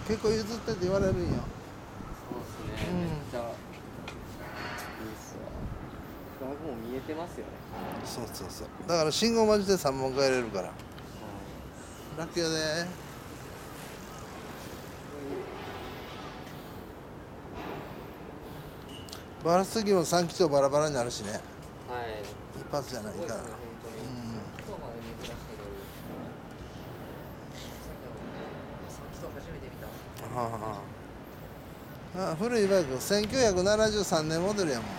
結構譲ってって言われるんよ。 そうですね、めっちゃいいっすわ。フラグも見えてますよね。 そうそうそう。だから信号待ちで3本帰れるから。ラッキーやで。バラすぎも3基調バラバラになるしね。 はい。 一発じゃないから。 そうですね、本当に。今日まで見てましたけど、さっきと初めて見た。 はあ、あ、古いバイク1973年モデルやもん。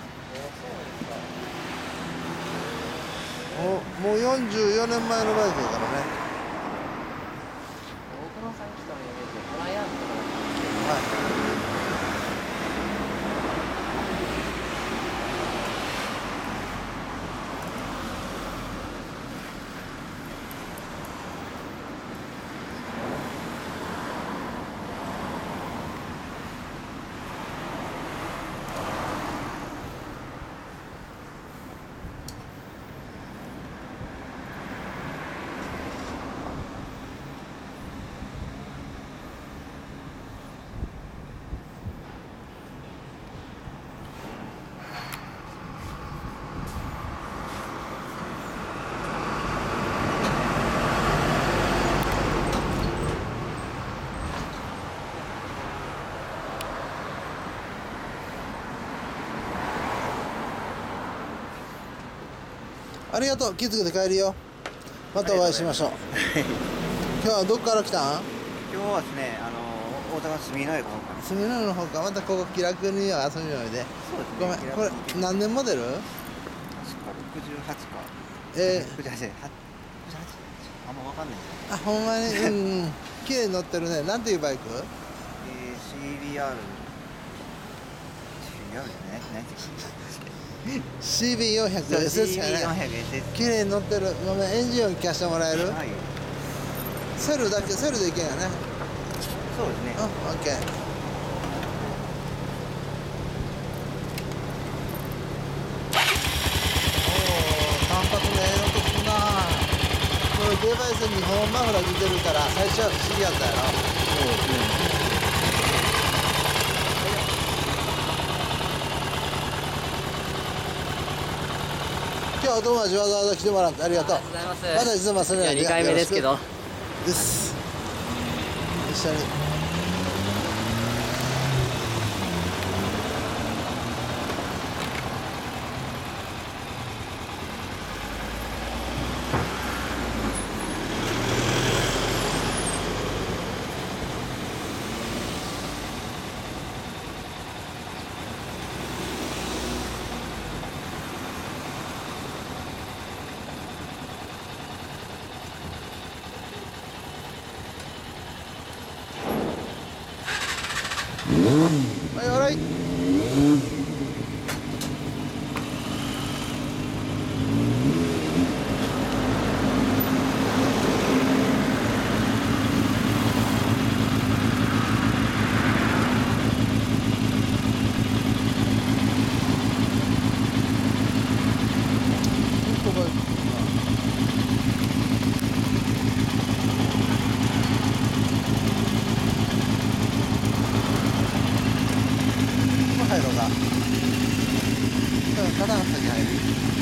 もう44年前のバイクやからね。 僕のさっきとのイメージでトライアングルとかだったんですけど、 はい。ありがとう。気づけて帰るよ。またお会いしましょう。今日はどこから来たん？ 今日はですね、大阪の住之江の方から。 住之江の方か。またここ気楽に遊びにおいで。 そうですね。 ごめん、これ何年モデル？ 確か68か。68で、68。あんま分かんないです。 あ、ほんまに、うん、綺麗に乗ってるね。なんていうバイク？ CBR。CBR じゃない？何て言うか。 CB400SS やね。 CB400SS。 綺麗に乗ってる。ごめん、エンジン音聞かせてもらえる？ はい。 セルだけ、セルでいけんやね。 そうですね。 うん、オッケー。単発のええ音すんな。これデバイスに2本マフラーついてるから最初は不思議やったやろ。 そうですね。 今日お友達わざわざ来てもらってありがとう。 ありがとうございます。 またいつも遊びに来て。 2回目ですけど。 です。一緒に。はい、笑い。入ろうか。肩の先入る。